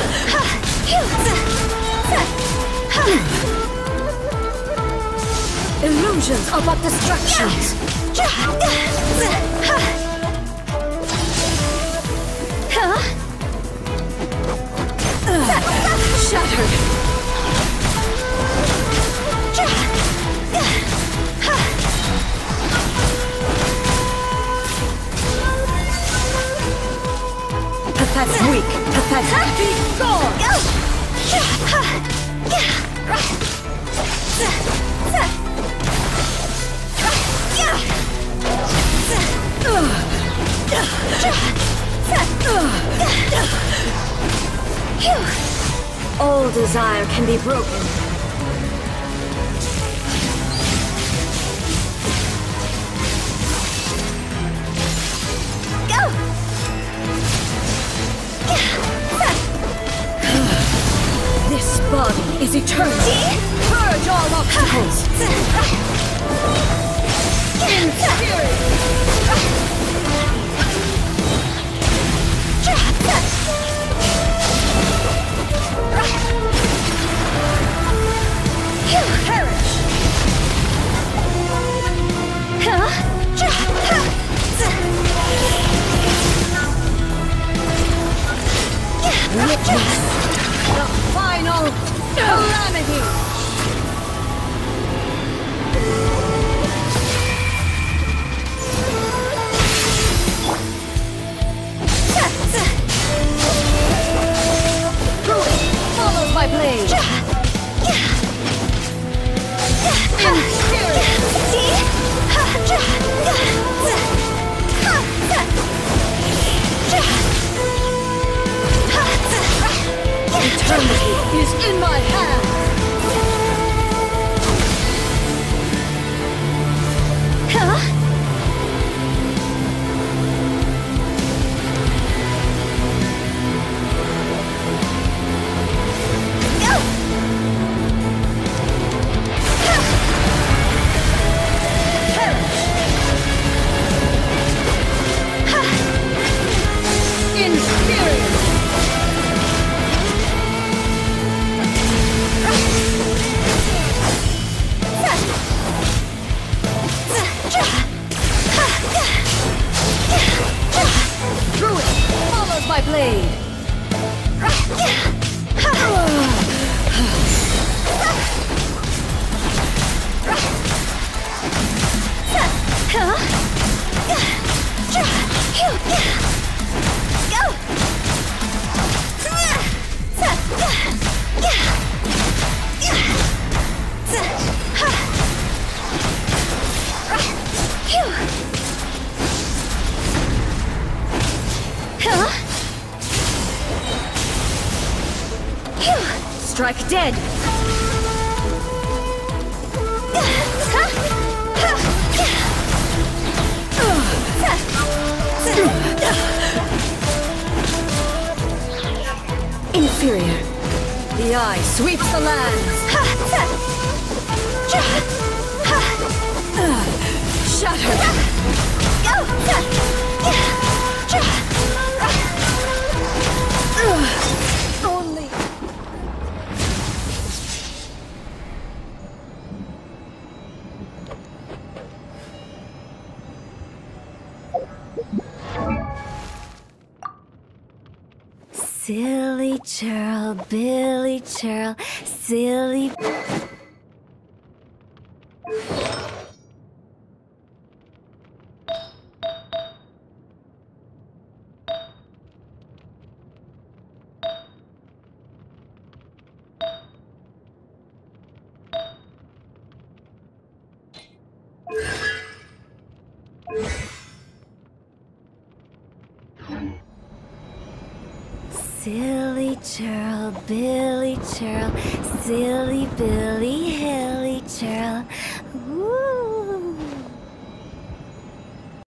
Illusions are but distractions. Shattered. Pathetic. Weak. Pathetic. Be gone. All desire can be broken. This body is eternal. Purge all obstacles. In spirit. Perish. Witness the final calamity. Follow my blade. In spirit. Eternity is in my hands. In spirit. Druid follows my blade. Strike dead. Inferior. The eye sweeps the lands. Shattered. Only. Silly churl, Billy churl, silly. Silly churl, Billy churl, silly Billy, hilly churl.